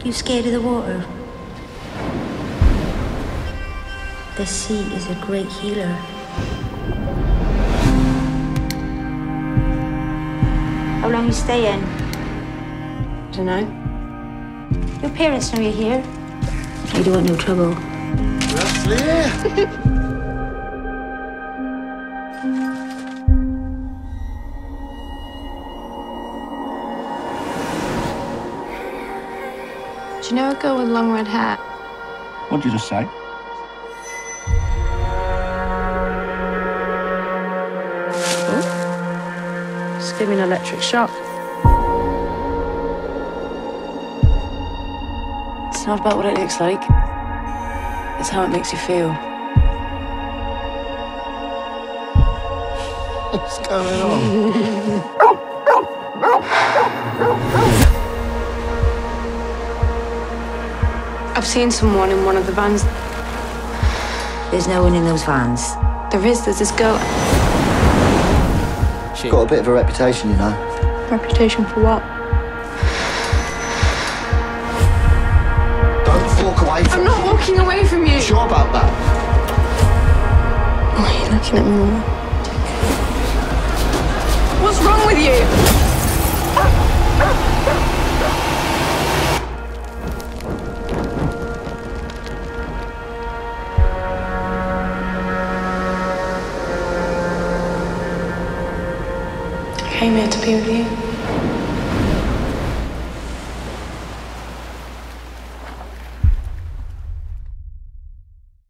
You scared of the water? The sea is a great healer. How long you staying? I don't know. Your parents know you're here. You don't want no trouble. Leslie! Do you know a girl with long red hair? What did you just say? Oh. Just give me an electric shock. It's not about what it looks like. It's how it makes you feel. What's going on? I've seen someone in one of the vans. There's no one in those vans. There's this girl. She's got a bit of a reputation, you know. Reputation for what? Don't walk away from I'm not walking away from you. Sure about that? Why are you looking at me, Mama? What's wrong with you? I came here to be with you.